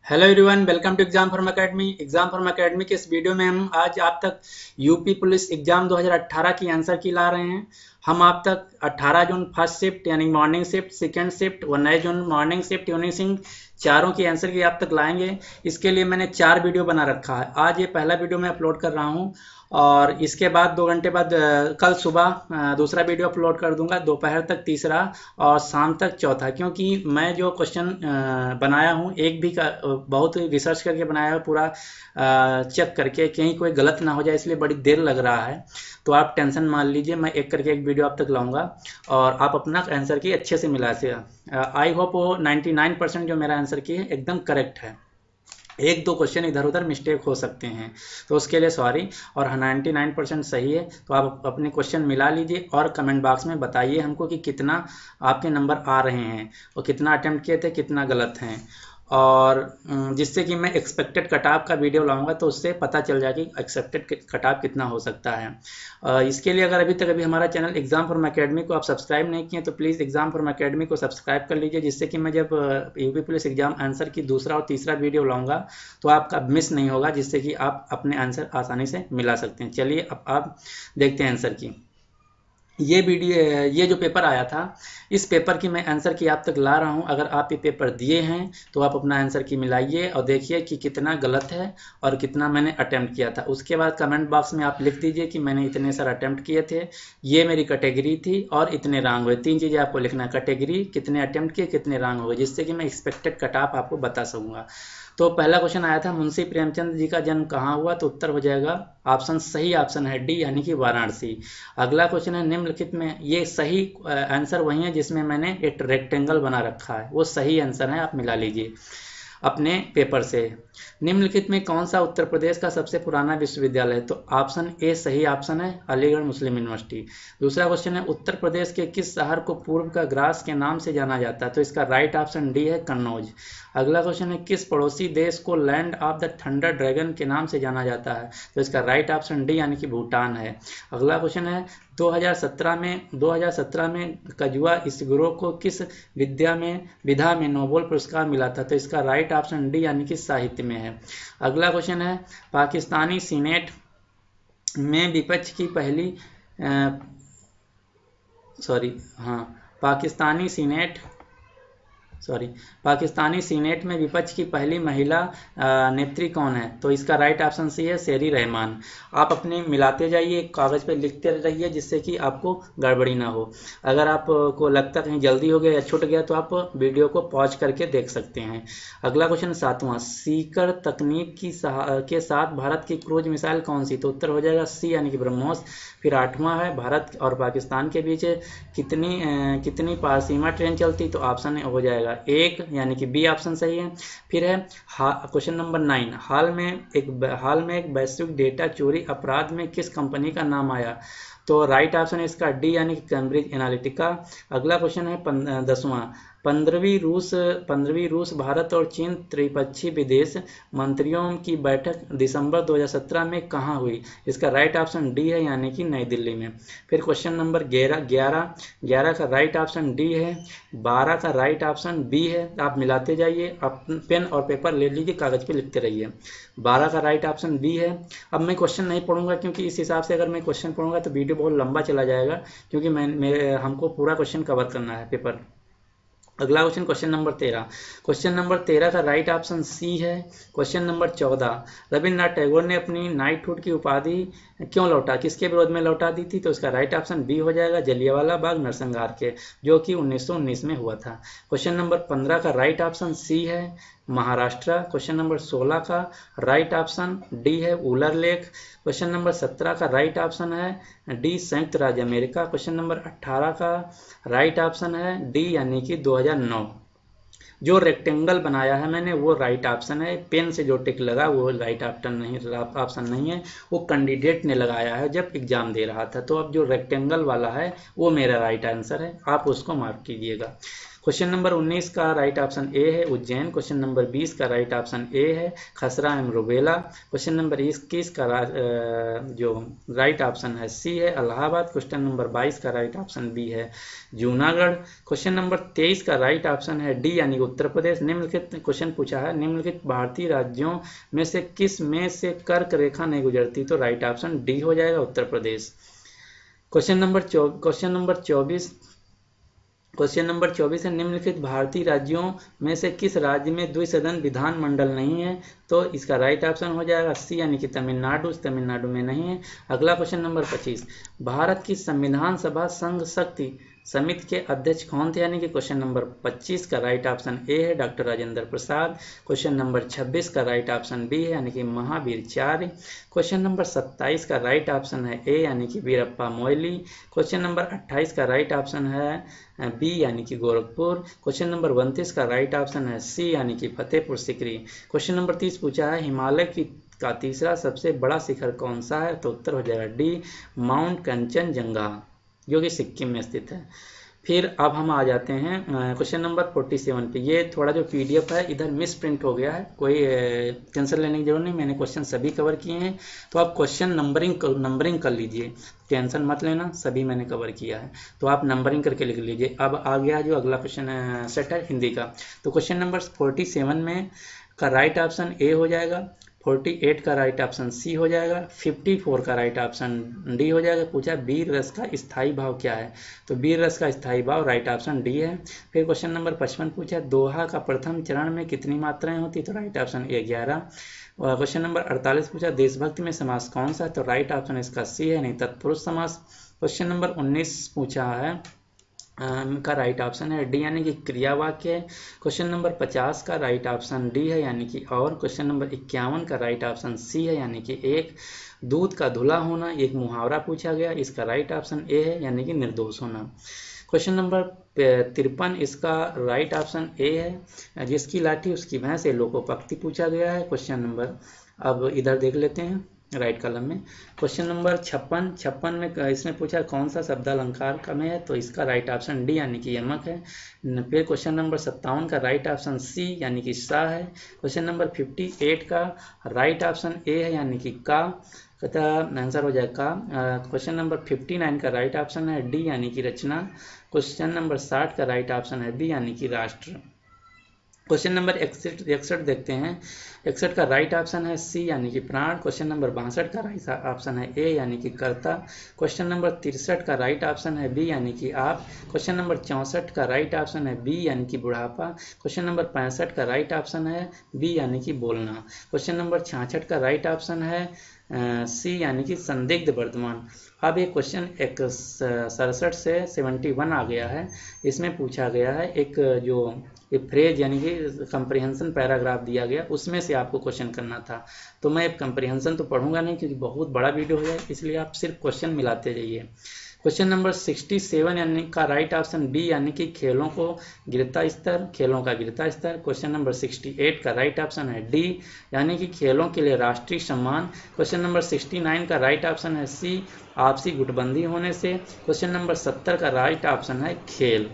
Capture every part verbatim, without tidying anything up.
Hello everyone, welcome to exam form academy. Exam form academy के इस video में हम आज आप तक यूपी पुलिस एग्जाम दो हज़ार अठारह की आंसर की ला रहे हैं। हम आप तक अठारह जून फर्स्ट शिफ्ट यानी मॉर्निंग शिफ्ट, सेकेंड शिफ्ट, उन्नीस जून मॉर्निंग शिफ्ट यूनिसिंग चारों की आंसर की आप तक लाएंगे। इसके लिए मैंने चार वीडियो बना रखा है। आज ये पहला वीडियो मैं अपलोड कर रहा हूँ और इसके बाद दो घंटे बाद अ, कल सुबह अ, दूसरा वीडियो अपलोड कर दूंगा, दोपहर तक तीसरा और शाम तक चौथा। क्योंकि मैं जो क्वेश्चन बनाया हूँ एक भी का अ, बहुत रिसर्च करके बनाया है, पूरा चेक करके कहीं कोई गलत ना हो जाए, इसलिए बड़ी देर लग रहा है। तो आप टेंशन मान लीजिए, मैं एक करके एक वीडियो आप तक लाऊंगा और आप अपना आंसर की अच्छे से मिला से। आई होप वो निन्यानवे परसेंट जो मेरा आंसर की है एकदम करेक्ट है। एक दो क्वेश्चन इधर उधर मिस्टेक हो सकते हैं, तो उसके लिए सॉरी। और निन्यानवे परसेंट सही है, तो आप अपने क्वेश्चन मिला लीजिए और कमेंट बॉक्स में बताइए हमको कि कितना आपके नंबर आ रहे हैं और कितना अटेम्प्ट किए थे, कितना गलत हैं। और अम, जिससे कि मैं एक्सपेक्टेड कट-ऑफ का वीडियो लाऊंगा तो उससे पता चल जाएगा कि एक्सपेक्टेड कट-ऑफ कितना हो सकता है। अ, इसके लिए अगर अभी तक अभी हमारा चैनल एग्जाम फॉर्म एकेडमी को आप सब्सक्राइब नहीं किए तो प्लीज़ एग्जाम फॉर्म एकेडमी को सब्सक्राइब कर लीजिए, जिससे कि मैं जब यूपी पुलिस एग्जाम आंसर की दूसरा और तीसरा वीडियो लाऊंगा तो आपका मिस नहीं होगा, जिससे कि आप अपने आंसर आसानी से मिला सकते हैं। चलिए अब आप देखते हैं आंसर की। ये वीडियो ये जो पेपर आया था, इस पेपर की मैं आंसर की आप तक ला रहा हूँ। अगर आप ये पेपर दिए हैं तो आप अपना आंसर की मिलाइए और देखिए कि कितना गलत है और कितना मैंने अटेम्प्ट किया था। उसके बाद कमेंट बॉक्स में आप लिख दीजिए कि मैंने इतने सारे अटेम्प्ट किए थे, ये मेरी कैटेगरी थी और इतने रैंक हुए। तीन चीज़ें आपको लिखना है, कैटेगरी, कितने अटेम्प्ट किए, कितने रैंक हुए, जिससे कि मैं एक्सपेक्टेड कट ऑफ आपको बता सकूँगा। तो पहला क्वेश्चन आया था, मुंशी प्रेमचंद जी का जन्म कहाँ हुआ? तो उत्तर हो जाएगा ऑप्शन, सही ऑप्शन है डी, यानी कि वाराणसी। अगला क्वेश्चन है, निम्नलिखित में, ये सही आंसर वही है जिसमें मैंने एक रेक्टेंगल बना रखा है, वो सही आंसर है, आप मिला लीजिए अपने पेपर से। निम्नलिखित में कौन सा उत्तर प्रदेश का सबसे पुराना विश्वविद्यालय है? तो ऑप्शन ए सही ऑप्शन है, अलीगढ़ मुस्लिम यूनिवर्सिटी। दूसरा क्वेश्चन है, उत्तर प्रदेश के किस शहर को पूर्व का ग्रास के नाम से जाना जाता है? तो इसका राइट ऑप्शन डी है, कन्नौज। अगला क्वेश्चन है, किस पड़ोसी देश को land of the thunder dragon के नाम से जाना जाता है? तो इसका राइट ऑप्शन डी, यानी कि भूटान है। अगला क्वेश्चन है, दो हज़ार सत्रह में दो हज़ार सत्रह में कजुआ इसगरो को किस विद्या में विधा में नोबेल पुरस्कार मिला था? तो इसका राइट ऑप्शन डी, यानी कि साहित्य में है। अगला क्वेश्चन है, पाकिस्तानी सीनेट में विपक्ष की पहली सॉरी हाँ Pakistani senate sorry Pakistani senate में विपक्ष की पहली महिला नेत्री कौन है? तो इसका राइट ऑप्शन सी है, शेरी रहमान। आप अपने मिलाते जाइए, कागज़ पे लिखते रहिए, जिससे कि आपको गड़बड़ी ना हो। अगर आपको लगता कहीं जल्दी हो गया या छूट गया तो आप वीडियो को पॉज करके देख सकते हैं। अगला क्वेश्चन सातवां, सीकर तकनीक की के साथ भारत की क्रूज मिसाइल कौन सी? तो उत्तर हो जाएगा सी, यानी कि ब्रह्मोस। फिर आठवां है, भारत और पाकिस्तान के बीच कितनी कितनी पार सीमा ट्रेन चलती? तो ऑप्शन हो जाएगा एक, यानी कि बी ऑप्शन सही है। फिर है क्वेश्चन नंबर नाइन, हाल में एक हाल में एक वैश्विक डेटा चोरी अपराध में किस कंपनी का नाम आया? तो राइट ऑप्शन है इसका डी, यानी कि कैम्ब्रिज एनालिटिका। अगला क्वेश्चन है दसवां, पंद्रहवीं रूस पंद्रहवीं रूस भारत और चीन त्रिपक्षीय विदेश मंत्रियों की बैठक दिसंबर दो हज़ार सत्रह में कहाँ हुई? इसका राइट ऑप्शन डी है, यानी कि नई दिल्ली में। फिर क्वेश्चन नंबर ग्यारह ग्यारह ग्यारह का राइट ऑप्शन डी है, बारह का राइट ऑप्शन बी है। आप मिलाते जाइए, आप पेन और पेपर ले लीजिए, कागज पे लिखते रहिए। बारह का राइट ऑप्शन बी है। अब मैं क्वेश्चन नहीं पढ़ूंगा, क्योंकि इस हिसाब से अगर मैं क्वेश्चन पढ़ूंगा तो वीडियो बहुत लंबा चला जाएगा, क्योंकि मैं मेरे हमको पूरा क्वेश्चन कवर करना है पेपर। अगला क्वेश्चन, क्वेश्चन नंबर तेरह क्वेश्चन नंबर तेरह का राइट ऑप्शन सी है। क्वेश्चन नंबर चौदह, रविन्द्रनाथ टैगोर ने अपनी नाइटहुड की उपाधि क्यों लौटा किसके विरोध में लौटा दी थी? तो इसका राइट ऑप्शन बी हो जाएगा, जलियांवाला बाग नरसंहार के, जो कि उन्नीस सौ उन्नीस में हुआ था। क्वेश्चन नंबर पंद्रह का राइट ऑप्शन सी है, महाराष्ट्र। क्वेश्चन नंबर सोलह का राइट ऑप्शन डी है, उलर लेक। क्वेश्चन नंबर सत्रह का राइट ऑप्शन है डी, संयुक्त राज्य अमेरिका। क्वेश्चन नंबर अठारह का राइट ऑप्शन है डी, यानी कि दो हज़ार नौ। जो रेक्टेंगल बनाया है मैंने वो राइट ऑप्शन है, पेन से जो टिक लगा वो राइट ऑप्शन नहीं ऑप्शन नहीं है, वो कैंडिडेट ने लगाया है जब एग्जाम दे रहा था। तो अब जो रेक्टेंगल वाला है वो मेरा राइट आंसर है, आप उसको मार्क कीजिएगा। क्वेश्चन नंबर उन्नीस का राइट ऑप्शन ए है उज्जैन। क्वेश्चन नंबर बीस का राइट ऑप्शन ए है खसरा एवं रुबेला। क्वेश्चन नंबर इक्कीस का जो राइट ऑप्शन है सी है इलाहाबाद। क्वेश्चन नंबर बाईस का राइट ऑप्शन बी है जूनागढ़। क्वेश्चन नंबर तेईस का राइट ऑप्शन है डी यानी उत्तर प्रदेश। निम्नलिखित क्वेश्चन पूछा है निम्नलिखित भारतीय राज्यों में से किस में से कर्क रेखा नहीं गुजरती, तो राइट ऑप्शन डी हो जाएगा Uttar Pradesh. Question number question number चौबीस क्वेश्चन नंबर चौबीस है निम्नलिखित भारतीय राज्यों में से किस राज्य में द्विसदन विधानमंडल नहीं है, तो इसका राइट ऑप्शन हो जाएगा सी यानी कि तमिलनाडु। तमिलनाडु में नहीं है। अगला क्वेश्चन नंबर पच्चीस भारत की संविधान सभा संघ शक्ति समिति के अध्यक्ष कौन थे, यानी कि क्वेश्चन नंबर पच्चीस का राइट ऑप्शन ए है doctor Rajendra Prasad. Question number छब्बीस का राइट ऑप्शन बी है यानी कि महावीरचार्य। क्वेश्चन नंबर सत्ताईस का राइट ऑप्शन है ए यानी कि वीरप्पा मोइली। क्वेश्चन नंबर अट्ठाईस का राइट ऑप्शन है बी यानी कि गोरखपुर। क्वेश्चन नंबर उनतीस का राइट ऑप्शन है सी यानी कि फतेहपुर सिकरी। क्वेश्चन नंबर तीस पूछा है हिमालय की का तीसरा सबसे बड़ा शिखर कौन सा है, तो उत्तर हो जाएगा डी माउंट कंचनजंगा जो कि सिक्किम में स्थित है। फिर अब हम आ जाते हैं क्वेश्चन नंबर सैंतालीस पे। ये थोड़ा जो पीडीएफ है इधर मिस प्रिंट हो गया है, कोई टेंशन लेने की जरूरत नहीं, मैंने क्वेश्चन सभी कवर किए हैं। तो आप क्वेश्चन नंबरिंग नंबरिंग कर लीजिए, टेंशन मत लेना, सभी मैंने कवर किया है, तो आप नंबरिंग करके लिख लीजिए। अब आ गया जो अगला क्वेश्चन सेट है हिंदी का। तो क्वेश्चन नंबर सैंतालीस में का राइट ऑप्शन ए हो जाएगा, अड़तालीस का राइट ऑप्शन सी हो जाएगा, चौवन का राइट ऑप्शन डी हो जाएगा। पूछा वीर रस का स्थायी भाव क्या है, तो वीर रस का स्थायी भाव राइट ऑप्शन डी है। फिर क्वेश्चन नंबर पचपन पूछा दोहा का प्रथम चरण में कितनी मात्राएं होती, तो राइट ऑप्शन ए ग्यारह। क्वेश्चन नंबर अड़तालीस पूछा देशभक्ति में समास कौन सा है, तो राइट ऑप्शन इसका सी है नहीं तत्पुरुष समास। क्वेश्चन नंबर उन्नीस पूछा है का राइट ऑप्शन है डी यानी कि क्रिया वाक्य है। क्वेश्चन नंबर पचास का राइट ऑप्शन डी है यानी कि और। क्वेश्चन नंबर इक्यावन का राइट ऑप्शन सी है यानी कि एक। दूध का धुला होना एक मुहावरा पूछा गया, इसका राइट ऑप्शन ए है यानी कि निर्दोष होना। क्वेश्चन नंबर तिरपन इसका राइट ऑप्शन ए है जिसकी लाठी उसकी भैंस ये लोकोपक्ति पूछा गया है। क्वेश्चन नंबर अब इधर देख लेते हैं राइट कॉलम में। क्वेश्चन नंबर छप्पन छप्पन में इसमें पूछा कौन सा शब्द अलंकार का में है, तो इसका राइट ऑप्शन डी यानी कि यमक है। फिर क्वेश्चन नंबर सत्तावन का राइट ऑप्शन सी यानी कि सा है। क्वेश्चन नंबर अट्ठावन का राइट ऑप्शन ए है यानी कि का, तथा आंसर हो जाएगा का। क्वेश्चन नंबर उनसठ का राइट ऑप्शन है डी यानी कि रचना। क्वेश्चन नंबर साठ का राइट ऑप्शन है बी यानी कि राष्ट्र। क्वेश्चन नंबर इकसठ इकसठ देखते हैं। इकसठ का राइट ऑप्शन है सी यानी कि प्राण। क्वेश्चन नंबर बासठ का राइट ऑप्शन है ए यानी कि कर्ता। क्वेश्चन नंबर तिरसठ का राइट ऑप्शन है बी यानी कि आप। क्वेश्चन नंबर चौंसठ का राइट ऑप्शन है बी यानी कि बुढ़ापा। क्वेश्चन नंबर पैंसठ का राइट ऑप्शन है बी यानी कि बोलना। क्वेश्चन नंबर छियासठ का राइट ऑप्शन है सी यानी कि संदिग्ध वर्तमान। अब ये क्वेश्चन एक सड़सठ से इकहत्तर आ गया है। इसमें पूछा गया है एक जो एक फ्रेज यानी कि कंप्रीहेंशन पैराग्राफ दिया गया, उसमें से आपको क्वेश्चन करना था। तो मैं कंप्रीहेंशन तो पढ़ूंगा नहीं क्योंकि बहुत बड़ा वीडियो हो जाए, इसलिए आप सिर्फ क्वेश्चन मिलाते जाइए। क्वेश्चन नंबर सड़सठ यानी का राइट ऑप्शन बी यानी कि खेलों को गिरता स्तर, खेलों का गिरता स्तर। क्वेश्चन नंबर अड़सठ का राइट ऑप्शन है डी यानी कि खेलों के लिए राष्ट्रीय सम्मान। क्वेश्चन नंबर उनहत्तर का राइट ऑप्शन है सी आपसी गुटबंदी होने से। क्वेश्चन नंबर सत्तर का राइट ऑप्शन है खेल।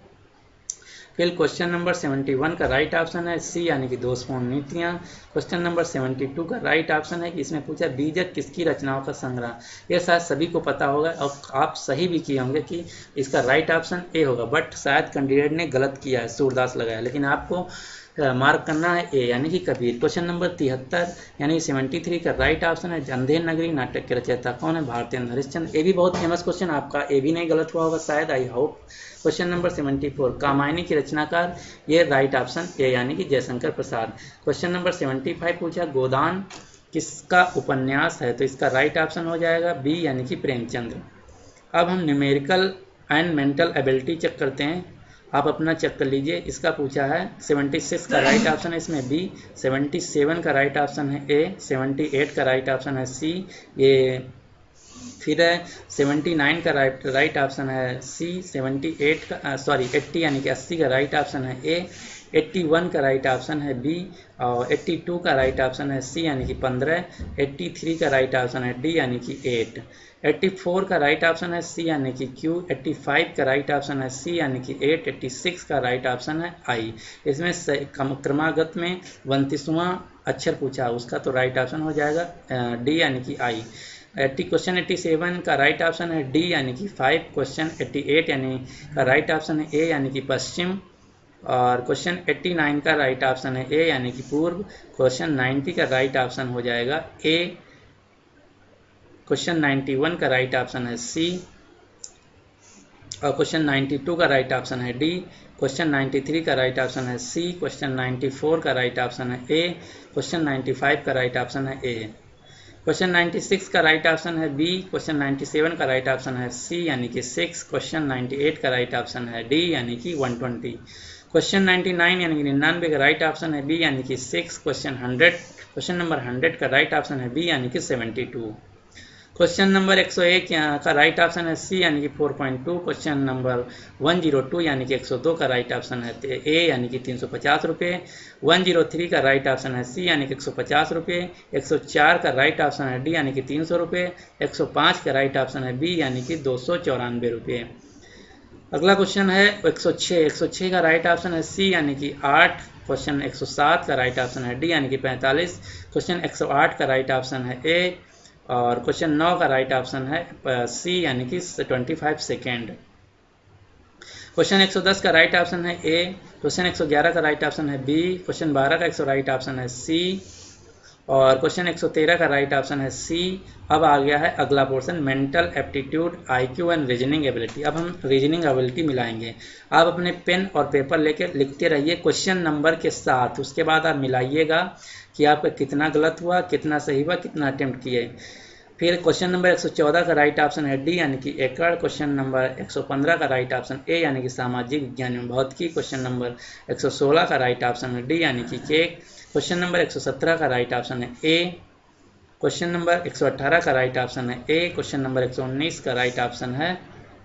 फिर क्वेश्चन नंबर इकहत्तर का राइट ऑप्शन है सी यानी कि दोषपूर्ण नीतियाँ। क्वेश्चन नंबर बहत्तर का राइट ऑप्शन है कि इसमें पूछा बीजक किसकी रचनाओं का संग्रह। ये शायद सभी को पता होगा और आप सही भी किए होंगे कि इसका राइट ऑप्शन ए होगा, बट शायद कैंडिडेट ने गलत किया है, सूरदास लगाया, लेकिन आपको मार्क करना है ए यानी कि कबीर। क्वेश्चन नंबर तिहत्तर यानी तिहत्तर का राइट ऑप्शन है अंधेर नगरी नाटक के रचयिता कौन है, भारतेंद्र हरिश्चंद्र। ये भी बहुत फेमस क्वेश्चन, आपका ए भी नहीं गलत हुआ होगा शायद, आई होप। क्वेश्चन नंबर चौहत्तर कामायनी की रचनाकार, ये राइट ऑप्शन ए यानी कि जयशंकर प्रसाद। क्वेश्चन नंबर पचहत्तर पूछा गोदान किसका उपन्यास है, तो इसका राइट ऑप्शन हो जाएगा बी यानी कि प्रेमचंद्र। अब हम numerical and mental ability check करते हैं, आप अपना चेक कर लीजिए। इसका पूछा है छिहत्तर का राइट ऑप्शन है इसमें बी, सतहत्तर का राइट ऑप्शन है ए, अठहत्तर का राइट ऑप्शन है सी, ये फिर है उन्यासी का राइट राइट ऑप्शन है सी, अठहत्तर का सॉरी अस्सी यानी कि अस्सी का राइट ऑप्शन है ए, इक्यासी का राइट ऑप्शन है बी, और बयासी का राइट ऑप्शन है सी यानी कि पंद्रह, तिरासी का राइट ऑप्शन है डी यानी कि आठ, चौरासी का राइट ऑप्शन है सी यानी कि क्यू, पचासी का राइट ऑप्शन है सी यानी कि आठ, छियासी का राइट ऑप्शन है आई। इसमें क्रमागत में उनतीसवां अक्षर पूछा, उसका तो राइट ऑप्शन हो जाएगा डी यानी कि आई। क्वेश्चन सत्तासी का राइट ऑप्शन है डी यानी कि फाइव, क्वेश्चन अट्ठासी यानी का राइट ऑप्शन है ए यानी कि पश्चिम, और क्वेश्चन नवासी का राइट ऑप्शन है ए यानी कि पूर्व, क्वेश्चन नब्बे का राइट ऑप्शन हो जाएगा ए, क्वेश्चन इक्यानवे का राइट ऑप्शन है सी, और क्वेश्चन बानवे का राइट ऑप्शन है डी, क्वेश्चन तिरानवे का राइट ऑप्शन है सी, क्वेश्चन चौरानवे का राइट ऑप्शन है ए, क्वेश्चन पचानवे का राइट ऑप्शन है ए, क्वेश्चन छियानवे का राइट ऑप्शन है बी, क्वेश्चन सत्तानवे का राइट ऑप्शन है सी यानी कि सिक्स, क्वेश्चन अट्ठानवे का राइट ऑप्शन है डी यानी कि एक सौ बीस, क्वेश्चन निन्यानवे यानी कि निन्यानवे का राइट ऑप्शन है बी यानी कि six, question hundred question number hundred का राइट ऑप्शन है बी यानी कि बहत्तर, क्वेश्चन नंबर एक सौ एक का राइट ऑप्शन है सी यानी कि चार पॉइंट दो, क्वेश्चन नंबर एक सौ दो यानी कि एक सौ दो का राइट ऑप्शन है ए यानी कि तीन सौ पचास रुपये, एक सौ तीन का राइट ऑप्शन है सी यानी कि एक सौ पचास रुपये, एक सौ चार का राइट ऑप्शन है डी यानी कि तीन सौ रुपये, एक सौ पाँच का राइट ऑप्शन है बी यानी कि दो सौ चौरानवे रुपये। अगला क्वेश्चन है एक सौ छः, एक सौ छः का राइट ऑप्शन है सी यानी कि आठ, क्वेश्चन एक सौ सात का राइट ऑप्शन है डी यानी कि पैंतालीस, क्वेश्चन एक सौ आठ का राइट ऑप्शन है ए, और क्वेश्चन नौ का राइट ऑप्शन है सी यानी कि पच्चीस सेकेंड। क्वेश्चन एक सौ दस का राइट ऑप्शन है ए, क्वेश्चन एक सौ ग्यारह का राइट ऑप्शन है बी, क्वेश्चन बारह का एक सौ राइट ऑप्शन है सी, और क्वेश्चन एक सौ तेरह का राइट ऑप्शन है सी। अब आ गया है अगला portion, mental aptitude, IQ and reasoning ability. अब हम रीजनिंग एबिलिटी मिलाएंगे। आप अपने पेन और पेपर लेकर लिखते रहिए क्वेश्चन नंबर के साथ, उसके बाद आप मिलाइएगा कि आपका कितना गलत हुआ, कितना सही हुआ, कितना अटेम्प्ट किए। फिर क्वेश्चन नंबर एक सौ चौदह का राइट ऑप्शन है डी यानी कि एकड़, क्वेश्चन नंबर एक सौ पंद्रह का राइट ऑप्शन ए यानी कि सामाजिक विज्ञान एवं भौतिकी, क्वेश्चन नंबर एक सौ सोलह का राइट ऑप्शन है डी यानी कि केक, क्वेश्चन नंबर एक सौ सत्रह का राइट ऑप्शन है ए, क्वेश्चन नंबर एक सौ अठारह का राइट ऑप्शन है ए, क्वेश्चन नंबर एक सौ उन्नीस का राइट ऑप्शन है,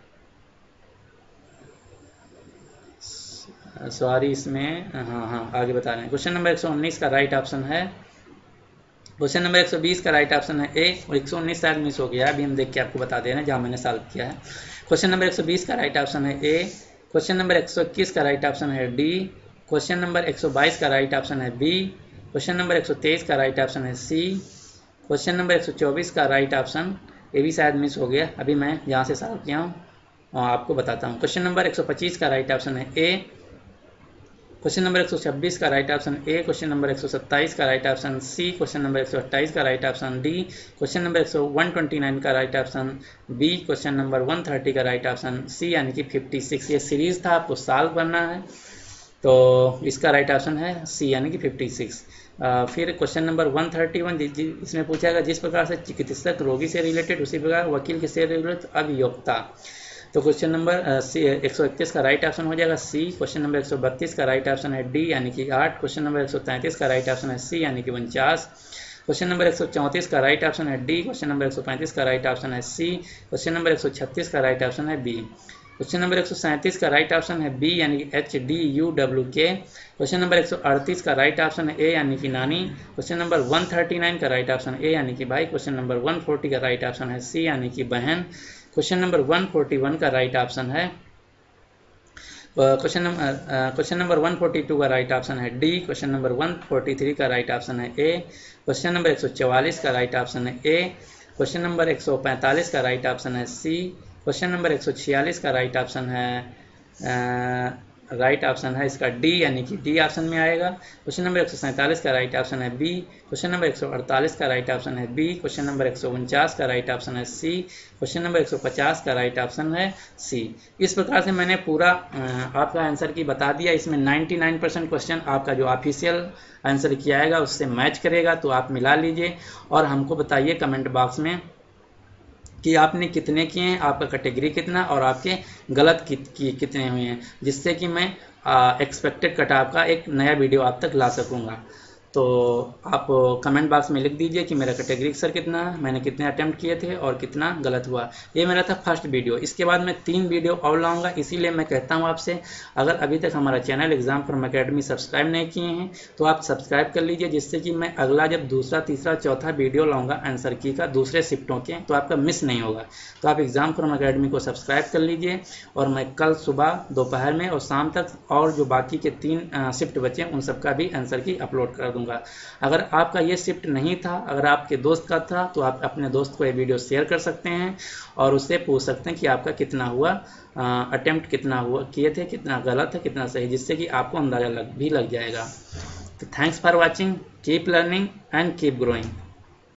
सॉरी इसमें हाँ हाँ आगे बता रहे हैं, क्वेश्चन नंबर एक सौ उन्नीस का राइट ऑप्शन है, क्वेश्चन नंबर एक सौ बीस का राइट ऑप्शन है ए, और एक सौ उन्नीस शायद मिस हो गया, अभी हम देख के आपको बता दे रहे हैं जहाँ मैंने सॉल्व किया है। क्वेश्चन नंबर एक सौ बीस का राइट ऑप्शन है ए, क्वेश्चन नंबर एक सौ इक्कीस का राइट ऑप्शन है डी, क्वेश्चन नंबर एक सौ बाईस का राइट ऑप्शन है बी, क्वेश्चन नंबर एक सौ तेईस का राइट ऑप्शन है सी, क्वेश्चन नंबर एक सौ चौबीस का राइट ऑप्शन ये भी शायद मिस हो गया, अभी मैं जहाँ से सॉल्व किया हूँ आपको बताता हूँ। क्वेश्चन नंबर एक सौ पच्चीस का राइट ऑप्शन है ए, क्वेश्चन नंबर एक सौ छब्बीस का right option A, question number एक सौ सत्ताईस का right option C, question number एक सौ अट्ठाईस का right option D, question number एक सौ उनतीस का right option B, question number एक सौ तीस का राइट ऑप्शन सी यानी कि छप्पन। ये सीरीज था, आपको सॉल्व करना है, तो इसका राइट ऑप्शन है सी यानी कि छप्पन। फिर क्वेश्चन नंबर एक सौ इकतीस, इसमें पूछा गया जिस प्रकार से चिकित्सक रोगी से रिलेटेड उसी प्रकार वकील के से रिलेटेड अभियोक्ता, तो क्वेश्चन नंबर एक सौ इकतीस का राइट ऑप्शन हो जाएगा सी, क्वेश्चन नंबर एक सौ बत्तीस का राइट ऑप्शन है डी यानी कि आठ, क्वेश्चन नंबर एक सौ तैंतीस का राइट ऑप्शन है सी यानी कि उनचास, क्वेश्चन नंबर एक सौ चौंतीस का राइट ऑप्शन है डी, क्वेश्चन नंबर एक सौ पैंतीस का राइट ऑप्शन है सी, क्वेश्चन नंबर एक सौ छत्तीस का राइट ऑप्शन है बी, क्वेश्चन नंबर एक सौ सैंतीस का राइट ऑप्शन है बी यानी कि H D U W K, question number एक सौ अड़तीस का राइट ऑप्शन है ए यानी कि नानी, क्वेश्चन नंबर एक सौ उनतालीस का राइट ऑप्शन ए यानी कि भाई, क्वेश्चन नंबर एक सौ चालीस का राइट ऑप्शन है सी यानी कि बहन, क्वेश्चन नंबर एक सौ इकतालीस का राइट ऑप्शन है क्वेश्चन नंबर क्वेश्चन नंबर एक सौ बयालीस का राइट ऑप्शन है डी, क्वेश्चन नंबर एक सौ तैंतालीस का राइट ऑप्शन है ए, क्वेश्चन नंबर एक सौ चौवालीस का राइट ऑप्शन है ए, क्वेश्चन नंबर एक सौ पैंतालीस का राइट ऑप्शन है सी, क्वेश्चन नंबर एक सौ छियालीस का राइट ऑप्शन है राइट ऑप्शन है इसका डी यानी कि डी ऑप्शन में आएगा, क्वेश्चन नंबर एक सौ सैंतालीस का राइट ऑप्शन है बी, क्वेश्चन नंबर एक सौ अड़तालीस का राइट ऑप्शन है बी, क्वेश्चन नंबर एक सौ उनचास का राइट ऑप्शन है सी, क्वेश्चन नंबर एक सौ पचास का राइट ऑप्शन है सी। इस प्रकार से मैंने पूरा आपका आंसर की बता दिया। इसमें निन्यानवे परसेंट क्वेश्चन आपका जो ऑफिशियल आंसर किया आएगा उससे मैच करेगा, तो आप मिला लीजिए और हमको बताइए कमेंट बॉक्स में कि आपने कितने किए हैं, आपका कैटेगरी कितना और आपके गलत कि, कि, कितने हुए हैं, जिससे कि मैं एक्सपेक्टेड कट ऑफ का एक नया वीडियो आप तक ला सकूंगा। तो आप कमेंट बॉक्स में लिख दीजिए कि मेरा कैटेगरी सर कितना है, मैंने कितने अटेम्प्ट किए थे और कितना गलत हुआ। ये मेरा था फर्स्ट वीडियो। इसके बाद मैं तीन वीडियो और लाऊंगा, इसीलिए मैं कहता हूँ आपसे, अगर अभी तक हमारा channel exam form academy subscribe नहीं किए हैं तो आप सब्सक्राइब कर लीजिए, जिससे कि मैं अगला जब दूसरा तीसरा चौथा वीडियो लाऊंगा आंसर की का दूसरे शिफ्टों के, तो आपका मिस नहीं होगा। तो आप एग्जाम फॉर्म अकेडमी को सब्सक्राइब कर लीजिए, और मैं कल सुबह दोपहर में और शाम तक और जो बाकी के तीन शिफ्ट बचे उन सबका भी आंसर की अपलोड कर दूंगा। अगर आपका ये शिफ्ट नहीं था, अगर आपके दोस्त का था, तो आप अपने दोस्त को ये वीडियो शेयर कर सकते हैं और उससे पूछ सकते हैं कि आपका कितना हुआ, अटेम्प्ट कितना हुआ किए थे, कितना गलत है कितना सही, जिससे कि आपको अंदाजा लग भी लग जाएगा। तो thanks for watching, keep learning and keep growing.